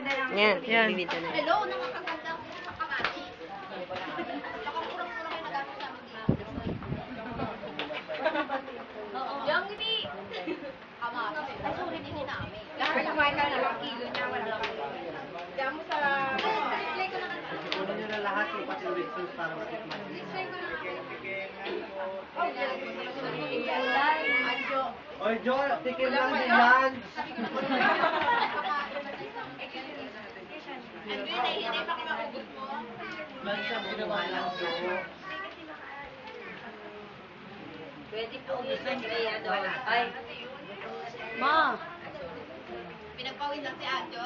Yan, bibidyo na. Hello, nakakaganda ako sa kamati. Nakamurang-murang kayo nagamit sa amin dito. Yung hindi. Kamati. Ay, sorry, hindi namin. Lahat kumain ka na lang kilo niya, wala ka. Diyan mo sa... Display ko na kasi. Kunin nyo na lahat yung pati with sauce para matikman. Display ko na kasi. Anjo. Oy, Joel, tikim lang din yan. Andrew, nahihinay pa kayo makugot mo. Man siya ginawa lang doon. Pwede po umisan kaya doon. Ay. Ma! Pinagpawin lang si Anjo.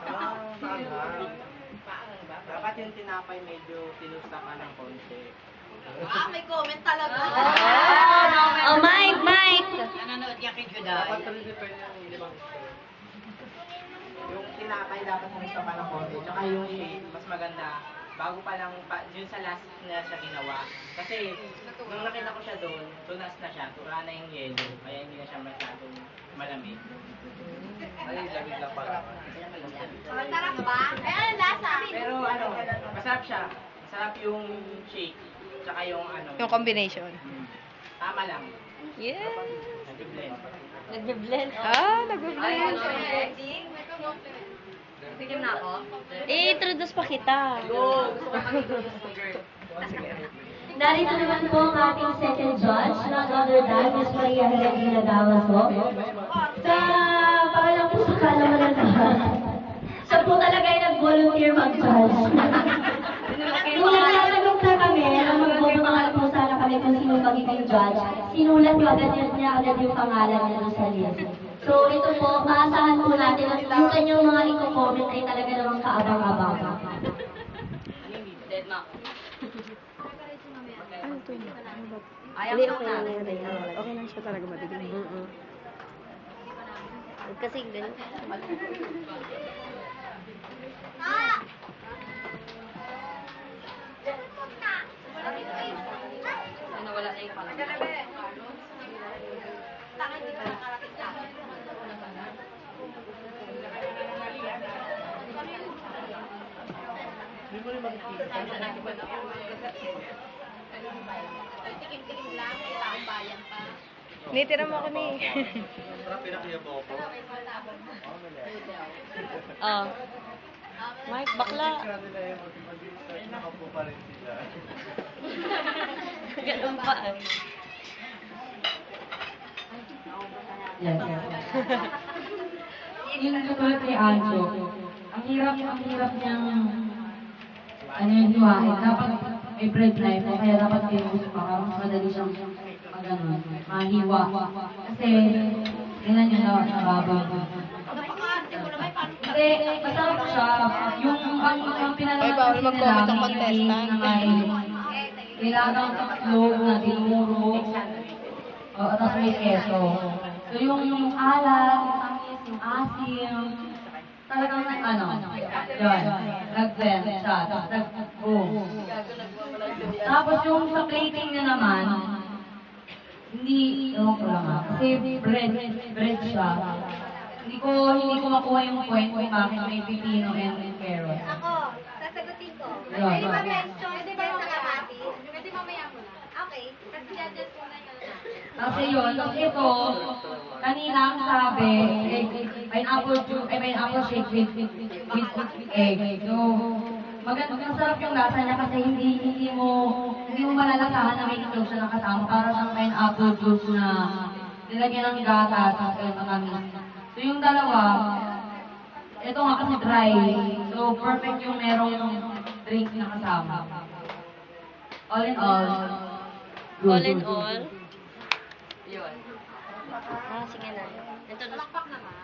Dapat yung tinapay medyo tinusta ka ng konti. May comment talaga. Oh, Mike! Nanonood niya kay Dapat Juday. tuloy depende yung limang yung tinapay dapat tinusta ka ng konti. Tsaka yung shake, mas maganda. Bago pa lang, yun sa last na siya ginawa. Kasi, nung nakita ko siya doon, tunas na siya, tura na yung yelo. Kaya hindi na siya masyadong malamig. Ay, lamig lang pala. Masarap ba? Eh, ano lasa? Pero ano, masarap siya. Masarap yung shake. Tsaka yung ano. Yung combination. Tama lang. Yeah. Nag-blend. Nagbe-blend. Nag-blend. Tigim na ako. I-introduce pa kita. Go! Gusto ko mag-introduce mo, girl. Sige. Narito naman po ang ating second judge, none other than Ms. Maria Helena Damaso. Sa pangalang po sa kalamanan naman, siya po talaga ay nag-volunteer mag-judge. Nung nagtatanong na kami, ang magbubutangal po sana kami kung sino magiging judge, sinulat niya agad yung pangalan niya doon sa list. So ito po, maasahan po natin at yung kanyang mga i-comment ay talaga namang kaabang-abang. Dead ma. Ayaw Hindi, ko okay na. lang Okay lang siya talaga matigil. Kasi ganun. Nawala na yung pala. Taka hindi pa nakarating sa akin. Hindi mo rin makikita. Ay, tikim-tikim lang. Taong bayan pa. Nitira mo ako ni. Sarap pinakiyabo ko. Oh. Mike, bakla. Nila yung mag-start nakapo pa rin sila. Ganun pa. Yes. Yung katulad kay Anjo, ang hirap niyang ano yung hiwain. Dapat may bread knife o kaya dapat pinuso pa para mas madali siyang mahiwa. Kasi, tingnan niyo na, nababang. Napaka-arte mo naman. Paano Kasi, masarap siya. Yung Ay, pinalaman bawal kasi mag-comment ang nila, contestant. na may nilagang itlog na dinuro. At tapos may keso. So yung alat, yung tamis, yung asim, talagang yun, nag-blend siya. Tapos nag-boom. Tapos yung sa plating niya naman, hindi, ewan ko lang kasi bread siya. Hindi ko makuha yung point kung bakit may pipino and carrot. Ako, sasagutin ko. Yeah. Pwede ba mention? Pwede ba sa kamati? Pwede mamaya mo na. Okay. Kasi judges ko na yun. Kasi yun, tapos ito, kanina ang sabi, pineapple shake with egg. So, masarap yung lasa niya kasi hindi mo malalasahan na may itlog siya nakasama. Para siyang pineapple juice na nilagyan ng gatas at matamis. So yung dalawa, ito nga kasi dry. So perfect yung merong drink na kasama. All in all, good. All in all. Yun. Sige na. Introduce. Palakpak naman.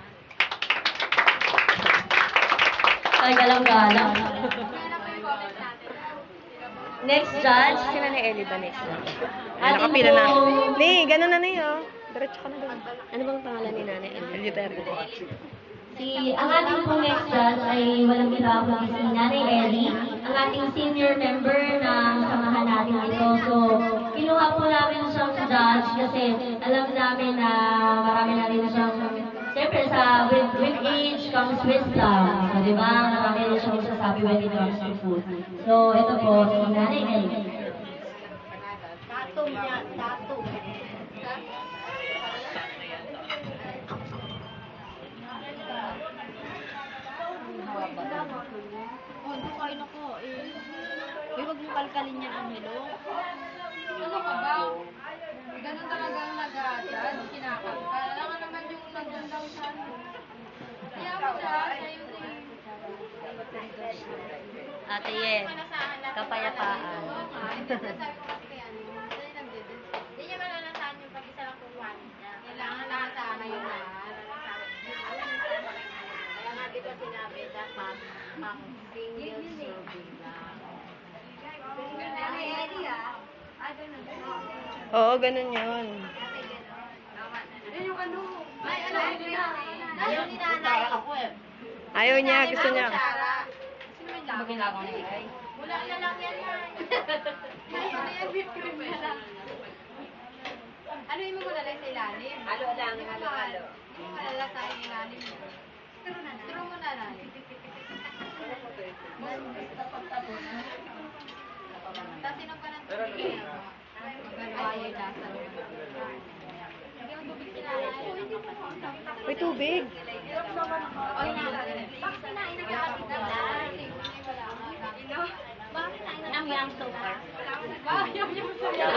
Ay, galang-galang. Kaya na po yung comment natin. Next judge, sino na Ellie ba next judge? Ay, nakapila na. Ni, ganun na niyo. Diretso ka na doon. Ano bang pangalan ni Nanay Ellie? Ang ating pong next judge ay walang iba kundi si Nanay Ellie, ang ating senior member ng samahan natin ito. So, kinuha po namin siyang judge kasi alam namin na marami na rin siyang Siyempre, with age comes wisdom. So, di ba? Marami rin siyang masasabi when it comes to food. So, ito po, si Nanay Ellie. Datum niya, datum. Oh, hindi kain ako eh. Uy, wag mo kalkalin yan, Angelo. Ano ka ba? Ganun talaga ang nag-a-judge, kinakanta. Alam naman yung nandun lang siya. Kaya mo siya, sa'yo din. Ate Yen, kapayapaan. Hindi niya malalasahan yung pag-isa lang kukuha niya. Kailangan lahasahan na yun na. Kaya nga di ko sinabi, dapat single serving lang. Oo, ganun yun. Yung ano? Ay, ano? Ayaw ni nanay. Ayaw niya, gusto niya. Sino may lang? Ginagawa ni Ellie. Wala na lang yan. Ano yan? Whipped cream ba yan? Ano yung mo lalay sa ilalim? Halo lang, halo. Hindi mo malalasa sa ilalim. Turo mo na lang. Tapos sinog ka ng tubig. Magalawa yung lasa. Hindi yung tubig sinalay. Uy, tubig. Oy, bakit kinain na kapatid na lang? Bakit kinain na Yum so far. Yum so Ate.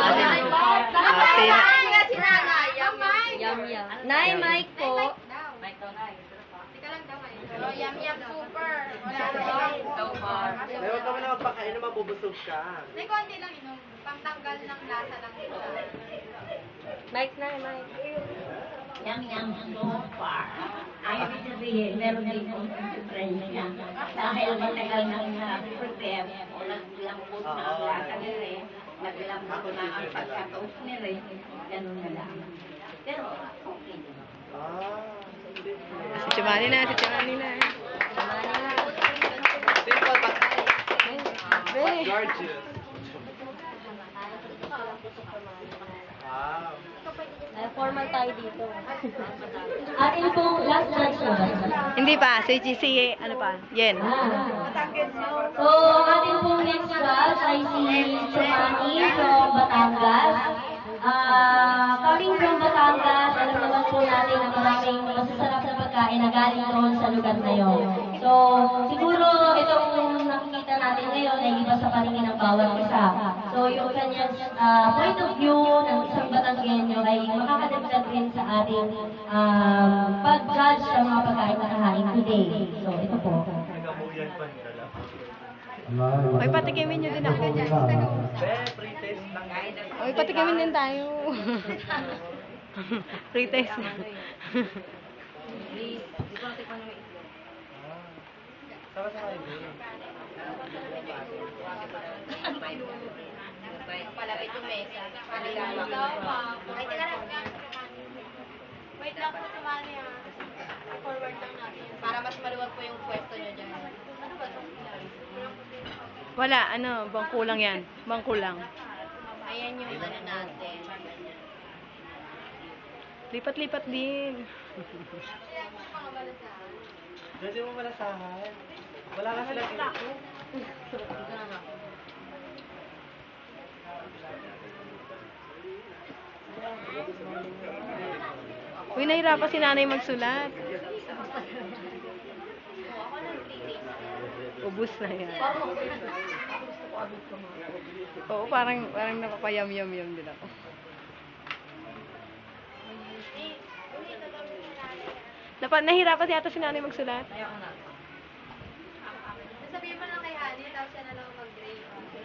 Yum. Nay, mic po. Teka lang daw ngayon. Yum super. Wala So far. Pero huwag ka mo na magpakain na mabubusog ka. May konti lang inom. Pangtanggal ng lasa lang ito. Mic na, mic. Yum so far. Ayaw ko sabihin, meron din kong diferensya. Dahil matagal nang prepare o naglambot na ang lasa nila, naglambot na ang pagkatoast nila, ganun na lang. Pero, okay naman. Si Chumani na. Simple but Be. gorgeous. Wow. Formal tayo dito. Atin pong last judge na ba? Hindi pa, si ano pa? Yen. So, ating pong next judge ay si Chumani from Batangas. Coming from Batangas, alam naman po natin na maraming masasarap na pagkain na galing doon sa lugar na yun. So, siguro itong nakikita natin ngayon ay iba sa paningin ng bawat isa. So, yung kanyang point of view ng isang Batanggenyo ay makakadagdag rin sa ating pag-judge sa mga pagkain na kahain today. So, ito po. Uy, patikimin nyo din ako. Pre-taste lang. Uy, patikimin din tayo. Free taste. Sama sa kayo. Palapit yung mesa. Ay, teka lang. Wait lang po, Chumani ha. Forward lang natin. Para mas maluwag po yung pwesto nyo dyan. Ano ba ito? Wala, bangko lang yan. Bangko lang. Ayan yung ano natin. Lipat-lipat din. Pwede mo malasahan. Wala ka sila dito. Uy, nahirapan si nanay magsulat. Ubus na yan. Oo, parang napapayam-yam-yam din ako. Nahirapan yata si nanay magsulat. Sabihin mo lang kay Hani, tapos siya na lang mag-grade.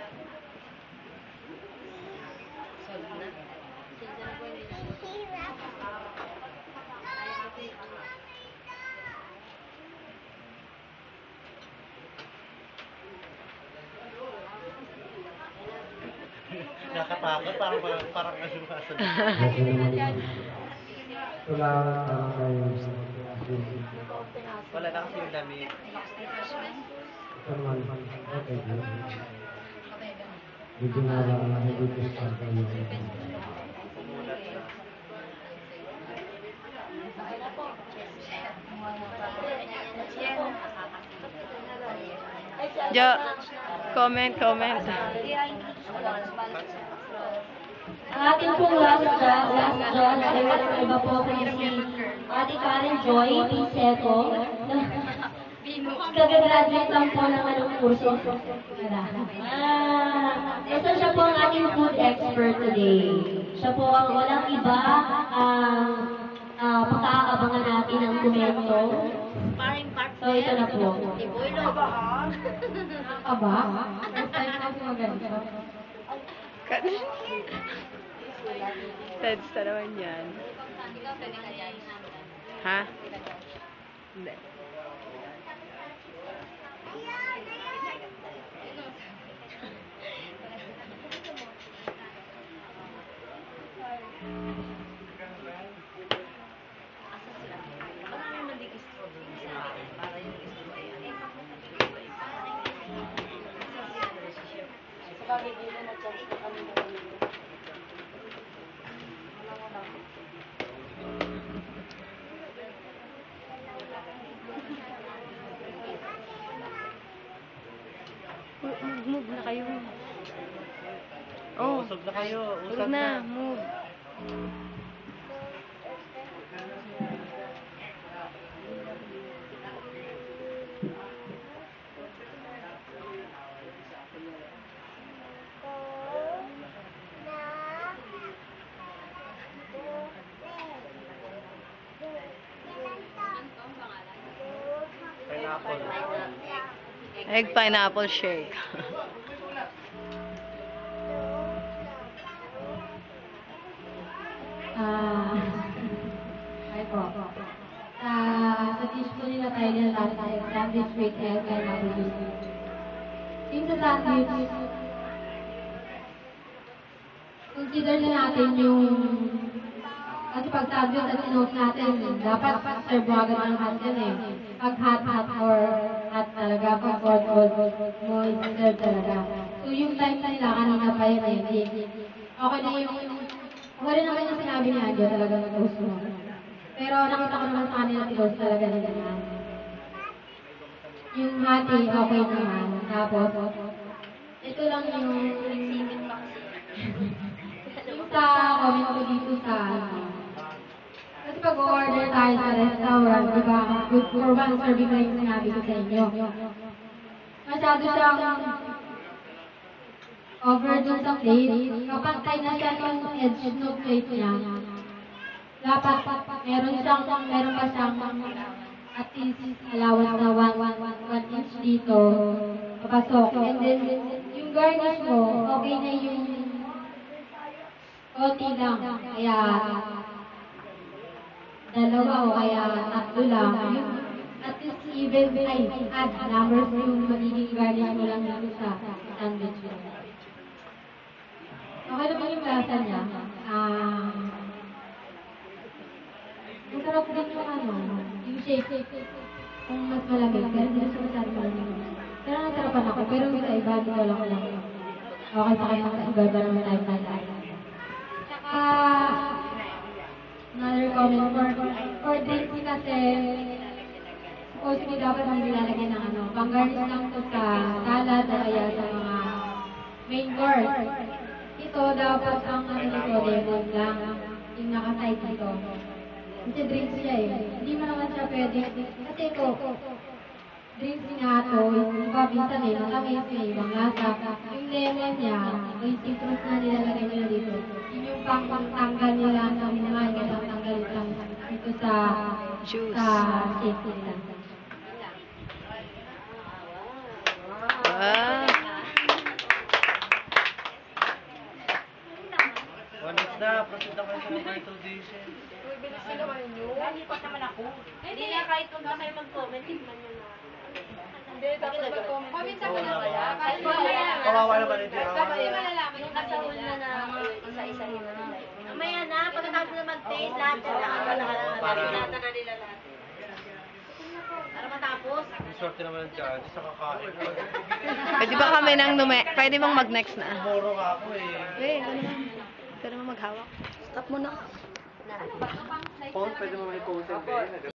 Solve na. Siya na po yun. Nakakatakot, parang asumasa. Wala kayo. Wala na kasi yung damit. Ito naman, okay. Medyo na-reduce pa tayo. Pumulat na. Jo, comment. Ang ating pong last judge ay walang iba po kung si Ate Karen Joy Piseco. Kagagraduate lang po ng anong kurso. Ito siya po ang ating food expert today. Siya po ang walang iba ang pagkakaabangan natin ng komento. So ito na po. Aba? First time kasi maganda. Teds na naman yan. Ha? Hindi. Move na kayo. Oh, Usog na kayo. usog na. Move. Pineapple. Egg pineapple shake. Ay po. Sa dish po nila tayo nilalasa tayo sandwich with egg and pineapple juice. Yung sa sandwich, consider na natin yung kasi pag sandwich at sinuot natin, dapat serve mo agad ng hot yan eh. Pag hot or hot talaga, pag cold mo i-serve talaga. So yung time nila kanina pa yun eh. Okay na yung okay rin naman yung sinabi ni Anjo talaga mag-toast mo. Pero nakita ko naman sa kanila toast talaga nila yan. Yung hati, okay naman. Tapos, ito lang yung sa comment ko dito sa kasi pag-order tayo sa restaurant, di ba? Good for one serving na yung sinabi ko sa inyo. Masyado siyang over dun sa plate. Kapantay na siya nung edge ng plate niya. Dapat meron pa siyang at least allowance na 1 inch dito. Papasok. And then, yung garnish mo, okay na yung konti lang. Kaya, dalawa o kaya tatlo lang. Yung at least even ay add numbers yung magiging garnish mo lang dito sa sandwich mo. Okay naman yung lasa niya. Masarap din yung shake. Kung mas malamig, pero hindi siya masyado malamig. Pero nasarapan ako, pero sa iba, dito lang. Okay sa kayo sa iba naman tayo tayo. Tsaka, another comment for drinks kasi, supposedly dapat hindi lalagyan ng pang-garnish lang to sa salad o kaya sa mga main course. Ito dapat ang nito, lemon lang, yung nakaside dito. Kasi drinks siya eh. Hindi mo naman siya pwede. Kasi ito, drinks nga ito, iba minsan eh, matamis eh, ibang lasa. Yung lemon niya, o yung citrus na nilalagay nila dito, yun yung pang-tanggal nila sa mga yung tanggal lang dito sa Juice. Sa shake nila. Ah. Once na, proceed na kayo sa number 2 dishes. Nalipat naman ako. Hindi na kahit kung ba kayo mag-comment, tignan nyo na. Hindi, dapat mag-comment. Comment ako na wala. Kawawa naman ito. Dapat yung malalaman yung kasahol na na isa-isahin na nila. Mamaya na, pagkatapos na mag-taste, lahat na lahat na nila lahat. Para matapos. Swerte naman ng dyan, sa kakain. Pwede ba kami pwede bang mag-next na? Moro ka ako eh. Ikaw naman maghawak. Stop mo na. Paul, pwede mo may pose